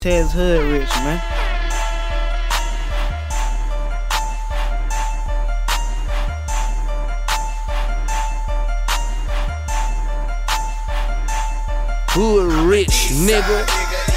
Tez Hood Rich, man. Hood Rich, nigga.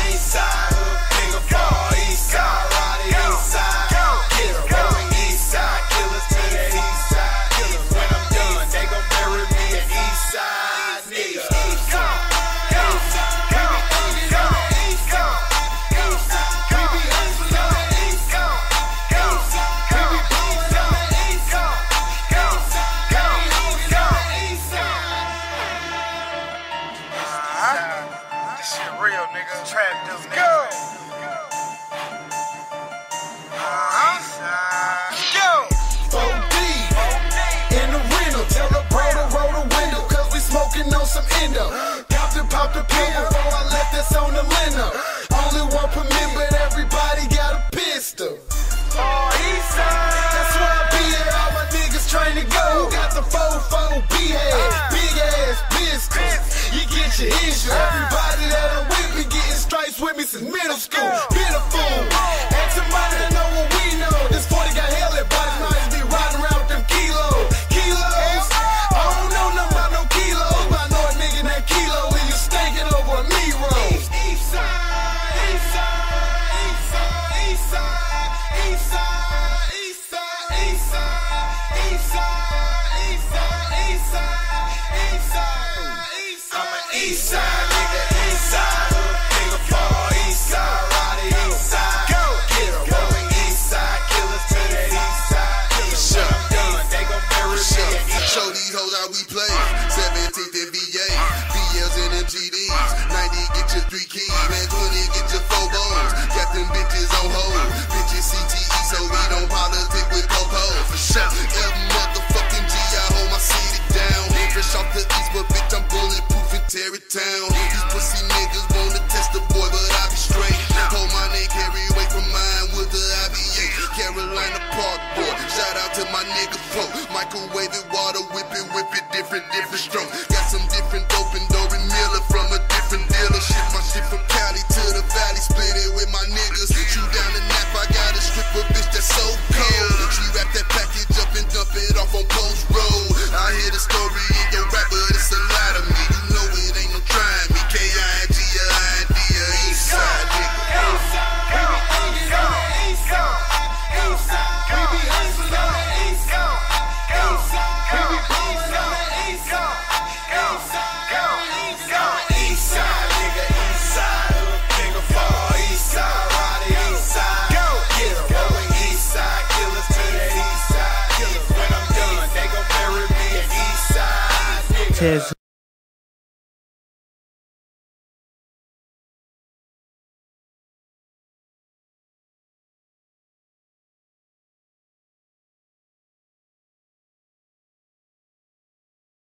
This shit real, nigga. Trap dude, nigga. Go! Go! 4D in the rental. Tell the bro to roll the window, cause we smoking on some endo. Pop the pill before I left this on the lino. Only one permit, but everybody got a pistol. Eastside. That's why I be here, all my niggas train to go. Got the 4-4 B-head, big ass pistols. You get your issue. Everybody that I'm with me getting stripes with me since middle school. Been a fool. Ask somebody that know what we know. This 40 got hell at bodies, might be riding around with them kilos. Kilos? I don't know nothing about no kilos, but I know a nigga named Kilo and you stinking over a Miro. Eastside, nigga, Eastside, nigga, fall Eastside, ride the Eastside, go, get her, rolling Eastside, killers to the Eastside, when I'm done, they gon' bury me. Show these hoes how we play, 17th and VA, VLs and MGDs, 90 get your 3 keys, man, 20 get your 4 bones, got them bitches on hold, bitches CTE, so we don't politic with Coco, for sure, motherfucking G, I hold my city down, fresh off the east, but bitch, I'm bulletproof. Tear it down. These pussy niggas wanna test the boy, but I be straight. Hold my name, carry away from mine with the IBA. Carolina Park boy. Shout out to my nigga Pro. Microwave it, water whip it, different stroke. Got some different dope and Dory Miller from a different dealer. Ship my shit from Cali to the Valley, split it with my niggas. Shoot down the nap, I got a stripper bitch that's so cold. She wrap that package up and dump it off on Post Road. I hear the story in your rap, but it's a lot of me. Trying me, K-I-N-G-I-N-D, Eastside, nigga. We be hustling on the East Coast. We be blowing on the East Coast. Eastside, nigga, Eastside, nigga, fall Eastside, ride the Eastside, go, get her, rolling Eastside, killers to the Eastside, when I'm done, they gon' bury me at Eastside, nigga.